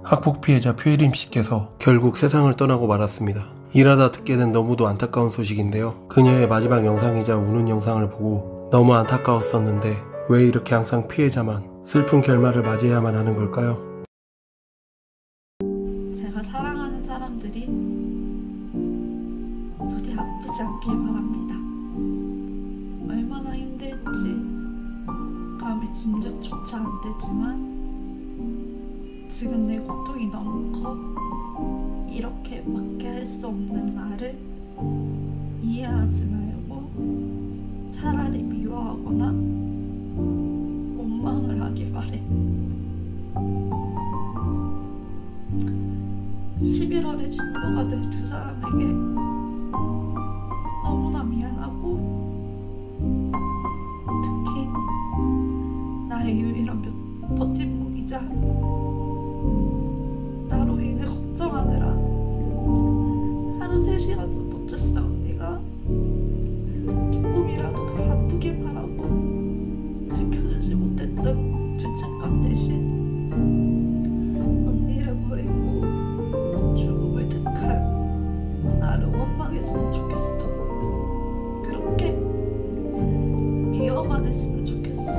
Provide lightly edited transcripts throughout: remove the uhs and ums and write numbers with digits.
학폭 피해자 표혜림 씨께서 결국 세상을 떠나고 말았습니다. 일하다 듣게 된 너무도 안타까운 소식인데요. 그녀의 마지막 영상이자 우는 영상을 보고 너무 안타까웠었는데 왜 이렇게 항상 피해자만 슬픈 결말을 맞이해야만 하는 걸까요? 제가 사랑하는 사람들이 부디 아프지 않길 바랍니다. 얼마나 힘들지 감히 짐작조차 안 되지만 지금 내 고통이 너무 커 이렇게 밖에 할 수 없는 나를 이해하지 말고 차라리 미워하거나 원망을 하길 바래. 11월에 진도가 될 두 사람에게 너무나 미안하고 특히 나의 유일한 버팀목이자 나로 인해 걱정하느라 하루 3시간도 못 잤어. 언니가 조금이라도 더 아프길 바라고 지켜주지 못했던 죄책감 대신 언니를 버리고 죽음을 택한 나를 원망했으면 좋겠어. 그렇게 미워만 했으면 좋겠어.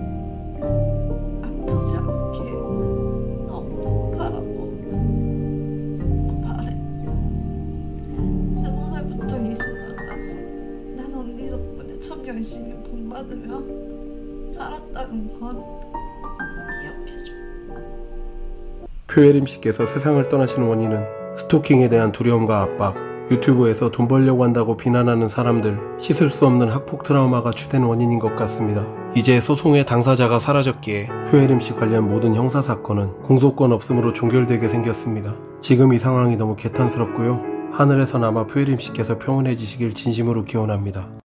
아프지 않게 너무 바라고 바래. 20살부터 이 순간까지 난 언니 덕분에 참 열심히 본받으며 살았다는 건 기억해줘. 표혜림 씨께서 세상을 떠나신 원인은 스토킹에 대한 두려움과 압박, 유튜브에서 돈 벌려고 한다고 비난하는 사람들, 씻을 수 없는 학폭 트라우마가 주된 원인인 것 같습니다. 이제 소송의 당사자가 사라졌기에 표혜림 씨 관련 모든 형사사건은 공소권 없음으로 종결되게 생겼습니다. 지금 이 상황이 너무 개탄스럽고요. 하늘에서나마 표혜림 씨께서 평온해지시길 진심으로 기원합니다.